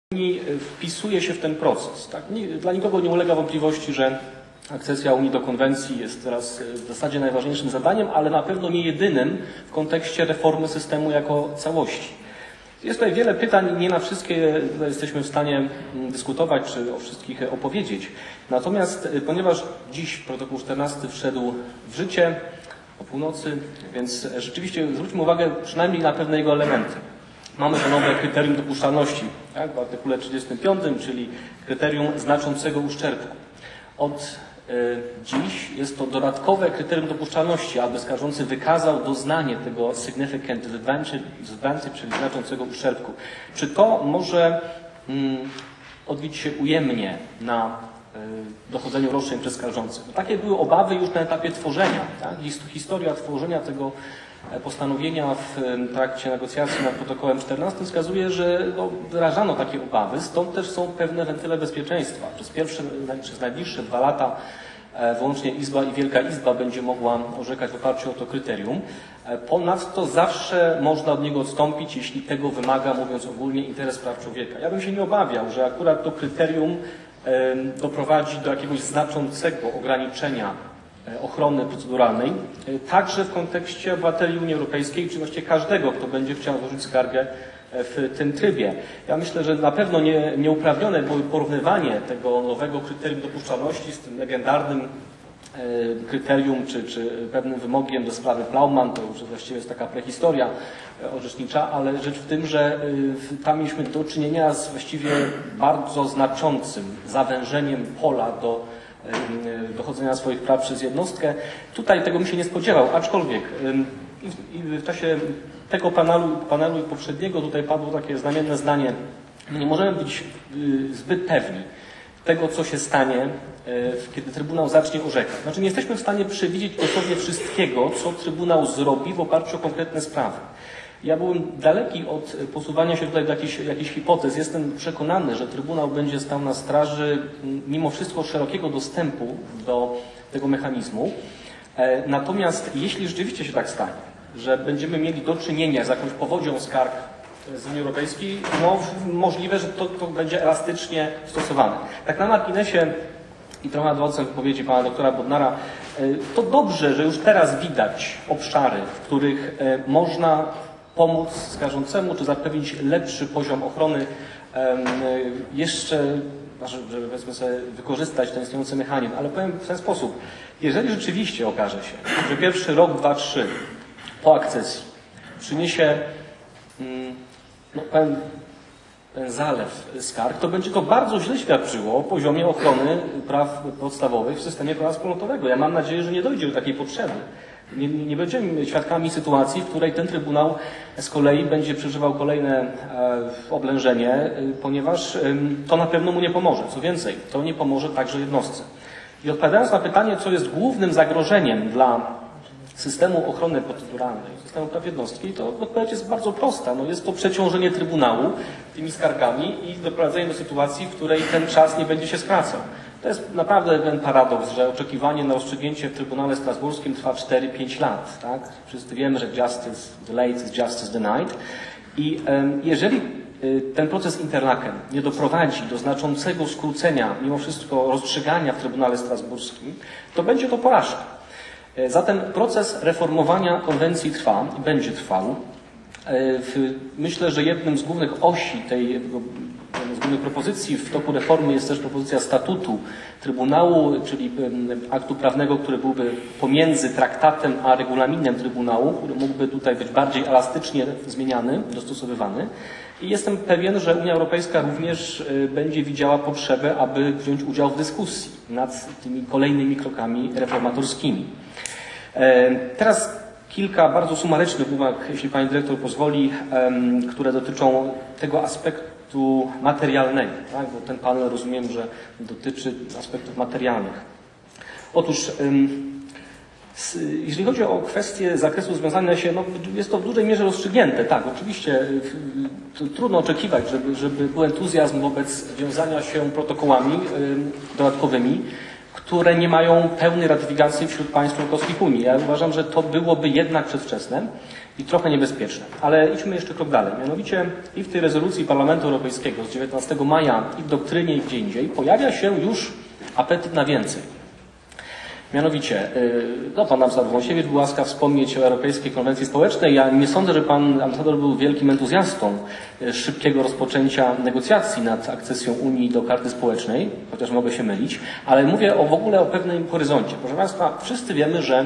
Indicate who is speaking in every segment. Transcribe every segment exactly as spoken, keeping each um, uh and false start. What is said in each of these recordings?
Speaker 1: Wpisuje się w ten proces. Tak? Dla nikogo nie ulega wątpliwości, że akcesja Unii do konwencji jest teraz w zasadzie najważniejszym zadaniem, ale na pewno nie jedynym w kontekście reformy systemu jako całości. Jest tutaj wiele pytań, nie na wszystkie jesteśmy w stanie dyskutować czy o wszystkich opowiedzieć. Natomiast ponieważ dziś protokół czternasty wszedł w życie o północy, więc rzeczywiście zwróćmy uwagę przynajmniej na pewne jego elementy. Mamy to nowe kryterium dopuszczalności, tak, w artykule trzydziestym piątym, czyli kryterium znaczącego uszczerbku. Od y, dziś jest to dodatkowe kryterium dopuszczalności, aby skarżący wykazał doznanie tego significant disadvantage, czyli znaczącego uszczerbku. Czy to może mm, odbić się ujemnie na y, dochodzeniu roszczeń przez skarżących? No, takie były obawy już na etapie tworzenia. Tak? Historia tworzenia tego postanowienia w trakcie negocjacji nad protokołem czternastym wskazuje, że no, wyrażano takie obawy, stąd też są pewne wentyle bezpieczeństwa. Przez pierwsze, przez najbliższe dwa lata wyłącznie Izba i Wielka Izba będzie mogła orzekać w oparciu o to kryterium. Ponadto zawsze można od niego odstąpić, jeśli tego wymaga, mówiąc ogólnie, interes praw człowieka. Ja bym się nie obawiał, że akurat to kryterium doprowadzi do jakiegoś znaczącego ograniczenia ochrony proceduralnej, także w kontekście obywateli Unii Europejskiej, czy właściwie każdego, kto będzie chciał złożyć skargę w tym trybie. Ja myślę, że na pewno nie, nieuprawnione było porównywanie tego nowego kryterium dopuszczalności z tym legendarnym kryterium, czy, czy pewnym wymogiem do sprawy Plauman, to już właściwie jest taka prehistoria orzecznicza, ale rzecz w tym, że tam mieliśmy do czynienia z właściwie bardzo znaczącym zawężeniem pola do dochodzenia swoich praw przez jednostkę. Tutaj tego bym się nie spodziewał, aczkolwiek w czasie tego panelu, panelu i poprzedniego tutaj padło takie znamienne zdanie. Nie możemy być zbyt pewni tego, co się stanie, kiedy Trybunał zacznie orzekać. Znaczy nie jesteśmy w stanie przewidzieć dosłownie wszystkiego, co Trybunał zrobi w oparciu o konkretne sprawy. Ja byłem daleki od posuwania się tutaj do jakichś, jakichś hipotez. Jestem przekonany, że Trybunał będzie stał na straży mimo wszystko szerokiego dostępu do tego mechanizmu. Natomiast jeśli rzeczywiście się tak stanie, że będziemy mieli do czynienia z jakąś powodzią skarg z Unii Europejskiej, no możliwe, że to, to będzie elastycznie stosowane. Tak na marginesie i trochę adwocem wypowiedzi pana doktora Bodnara, to dobrze, że już teraz widać obszary, w których można pomóc skarżącemu, czy zapewnić lepszy poziom ochrony jeszcze, żeby powiedzmy sobie wykorzystać ten istniejący mechanizm. Ale powiem w ten sposób, jeżeli rzeczywiście okaże się, że pierwszy rok, dwa, trzy po akcesji przyniesie no, pewien, ten zalew skarg, to będzie to bardzo źle świadczyło o poziomie ochrony praw podstawowych w systemie prawa wspólnotowego. Ja mam nadzieję, że nie dojdzie do takiej potrzeby. Nie, nie będziemy świadkami sytuacji, w której ten Trybunał z kolei będzie przeżywał kolejne e, oblężenie, e, ponieważ e, to na pewno mu nie pomoże. Co więcej, to nie pomoże także jednostce. I odpowiadając na pytanie, co jest głównym zagrożeniem dla systemu ochrony proceduralnej, systemu praw jednostki, to odpowiedź jest bardzo prosta. No jest to przeciążenie Trybunału tymi skargami i doprowadzenie do sytuacji, w której ten czas nie będzie się skracał. To jest naprawdę ten paradoks, że oczekiwanie na rozstrzygnięcie w Trybunale Strasburskim trwa cztery pięć lat. Tak? Wszyscy wiemy, że justice delayed is justice denied. I um, jeżeli y, ten proces interlaken nie doprowadzi do znaczącego skrócenia, mimo wszystko, rozstrzygania w Trybunale Strasburskim, to będzie to porażka. Y, zatem proces reformowania konwencji trwa i będzie trwał. Y, myślę, że jednym z głównych osi tej z głównych propozycji w toku reformy jest też propozycja statutu Trybunału, czyli aktu prawnego, który byłby pomiędzy traktatem a regulaminem Trybunału, który mógłby tutaj być bardziej elastycznie zmieniany, dostosowywany. I jestem pewien, że Unia Europejska również będzie widziała potrzebę, aby wziąć udział w dyskusji nad tymi kolejnymi krokami reformatorskimi. Teraz kilka bardzo sumarycznych uwag, jeśli pani dyrektor pozwoli, które dotyczą tego aspektu materialnego, tak? Bo ten panel rozumiem, że dotyczy aspektów materialnych. Otóż jeżeli chodzi o kwestie zakresu związane się, no jest to w dużej mierze rozstrzygnięte. Tak, oczywiście trudno oczekiwać, żeby, żeby był entuzjazm wobec wiązania się protokołami dodatkowymi, które nie mają pełnej ratyfikacji wśród państw członkowskich Unii. Ja uważam, że to byłoby jednak przedwczesne i trochę niebezpieczne. Ale idźmy jeszcze krok dalej. Mianowicie i w tej rezolucji Parlamentu Europejskiego z dziewiętnastego maja, i w doktrynie, i gdzie indziej pojawia się już apetyt na więcej. Mianowicie, no pan ambasador Wąsiewicz był łaskaw wspomnieć o Europejskiej Konwencji Społecznej. Ja nie sądzę, że pan ambasador był wielkim entuzjastą szybkiego rozpoczęcia negocjacji nad akcesją Unii do Karty Społecznej, chociaż mogę się mylić, ale mówię o, w ogóle o pewnym horyzoncie. Proszę państwa, wszyscy wiemy, że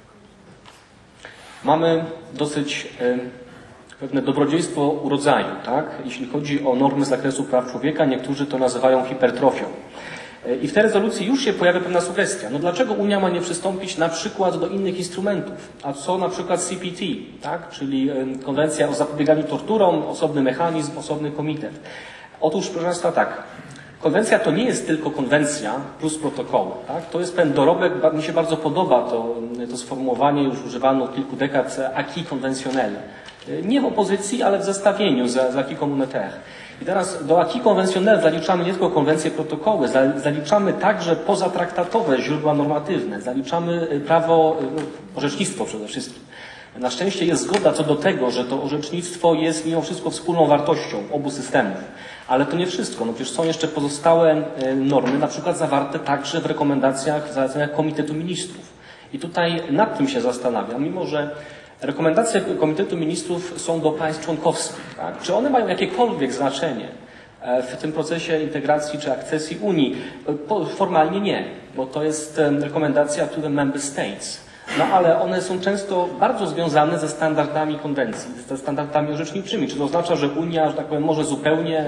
Speaker 1: mamy dosyć pewne dobrodziejstwo urodzaju, tak? Jeśli chodzi o normy z zakresu praw człowieka, niektórzy to nazywają hipertrofią. I w tej rezolucji już się pojawia pewna sugestia. No dlaczego Unia ma nie przystąpić na przykład do innych instrumentów? A co na przykład C P T, tak? Czyli Konwencja o zapobieganiu torturom, osobny mechanizm, osobny komitet. Otóż, proszę państwa, tak. Konwencja to nie jest tylko konwencja plus protokoły. Tak? To jest pewien dorobek, mi się bardzo podoba to, to sformułowanie, już używano od kilku dekad, acquis conventionnel. Nie w opozycji, ale w zestawieniu z, z acquis communautaire. I teraz do acquis conventionnel zaliczamy nie tylko konwencje, protokoły, zaliczamy także pozatraktatowe źródła normatywne, zaliczamy prawo, orzecznictwo przede wszystkim. Na szczęście jest zgoda co do tego, że to orzecznictwo jest mimo wszystko wspólną wartością obu systemów. Ale to nie wszystko. No przecież są jeszcze pozostałe normy, na przykład zawarte także w rekomendacjach, w zaleceniach Komitetu Ministrów. I tutaj nad tym się zastanawiam, mimo że rekomendacje Komitetu Ministrów są do państw członkowskich. Tak? Czy one mają jakiekolwiek znaczenie w tym procesie integracji czy akcesji Unii? Formalnie nie, bo to jest rekomendacja to the member states. No ale one są często bardzo związane ze standardami konwencji, ze standardami orzeczniczymi. Czy to oznacza, że Unia, że tak powiem, może zupełnie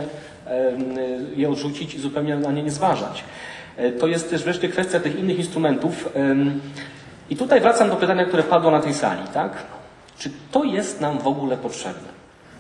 Speaker 1: je odrzucić i zupełnie na nie nie zważać? To jest też wreszcie kwestia tych innych instrumentów. I tutaj wracam do pytania, które padło na tej sali, tak? Czy to jest nam w ogóle potrzebne?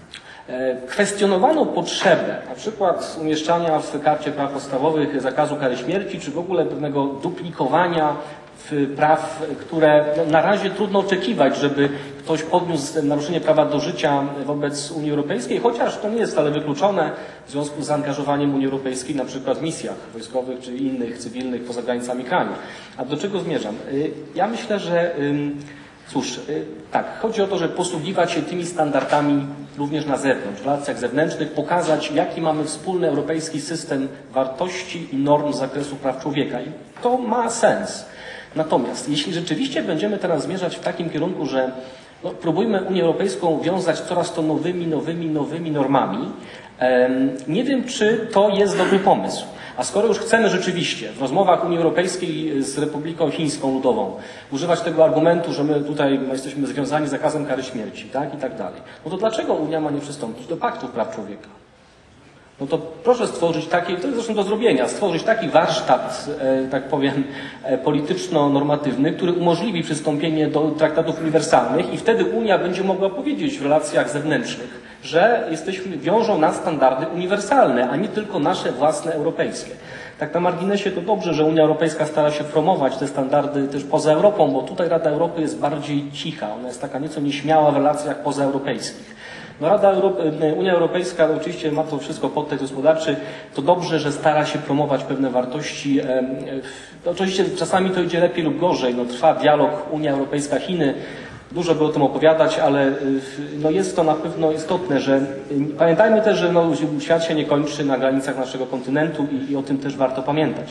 Speaker 1: Kwestionowano potrzebę na przykład umieszczania w Karcie Praw Podstawowych zakazu kary śmierci, czy w ogóle pewnego duplikowania praw, które no, na razie trudno oczekiwać, żeby ktoś podniósł naruszenie prawa do życia wobec Unii Europejskiej, chociaż to nie jest wcale wykluczone w związku z zaangażowaniem Unii Europejskiej na przykład w misjach wojskowych czy innych, cywilnych poza granicami kraju. A do czego zmierzam? Ja myślę, że cóż, tak, chodzi o to, żeby posługiwać się tymi standardami również na zewnątrz, w relacjach zewnętrznych, pokazać, jaki mamy wspólny europejski system wartości i norm z zakresu praw człowieka. I to ma sens. Natomiast jeśli rzeczywiście będziemy teraz zmierzać w takim kierunku, że no, próbujmy Unię Europejską wiązać coraz to nowymi, nowymi, nowymi normami, em, nie wiem, czy to jest dobry pomysł. A skoro już chcemy rzeczywiście w rozmowach Unii Europejskiej z Republiką Chińską Ludową używać tego argumentu, że my tutaj no, jesteśmy związani z zakazem kary śmierci, tak, i tak dalej, no to dlaczego Unia ma nie przystąpić do Paktu Praw Człowieka? No to proszę stworzyć taki, to jest zresztą do zrobienia, stworzyć taki warsztat, e, tak powiem, e, polityczno-normatywny, który umożliwi przystąpienie do traktatów uniwersalnych i wtedy Unia będzie mogła powiedzieć w relacjach zewnętrznych, że jesteśmy, wiążą nas standardy uniwersalne, a nie tylko nasze własne europejskie. Tak na marginesie to dobrze, że Unia Europejska stara się promować te standardy też poza Europą, bo tutaj Rada Europy jest bardziej cicha, ona jest taka nieco nieśmiała w relacjach pozaeuropejskich. No Rada Europy, Unia Europejska oczywiście ma to wszystko podtekst gospodarczy. To dobrze, że stara się promować pewne wartości. Oczywiście czasami to idzie lepiej lub gorzej. No, trwa dialog Unia Europejska-Chiny. Dużo by o tym opowiadać, ale no jest to na pewno istotne, że pamiętajmy też, że no, świat się nie kończy na granicach naszego kontynentu i, i o tym też warto pamiętać.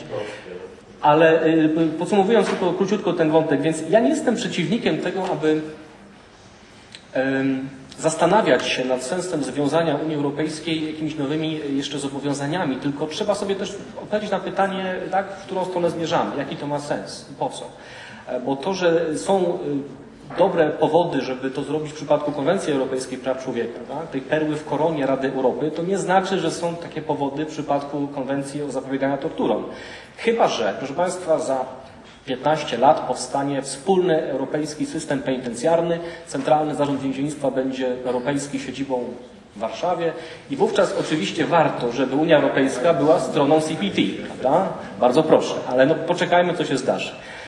Speaker 1: Ale podsumowując tylko króciutko ten wątek, więc ja nie jestem przeciwnikiem tego, aby um, zastanawiać się nad sensem związania Unii Europejskiej jakimiś nowymi jeszcze zobowiązaniami, tylko trzeba sobie też odpowiedzieć na pytanie, tak, w którą stronę zmierzamy, jaki to ma sens i po co. Bo to, że są dobre powody, żeby to zrobić w przypadku Konwencji Europejskiej Praw Człowieka, tak, tej perły w koronie Rady Europy, to nie znaczy, że są takie powody w przypadku Konwencji o zapobieganiu torturom. Chyba że, proszę Państwa, za piętnaście lat powstanie wspólny europejski system penitencjarny, Centralny Zarząd Więziennictwa będzie europejski siedzibą w Warszawie i wówczas oczywiście warto, żeby Unia Europejska była stroną C P T, prawda? Bardzo proszę, ale no poczekajmy, co się zdarzy.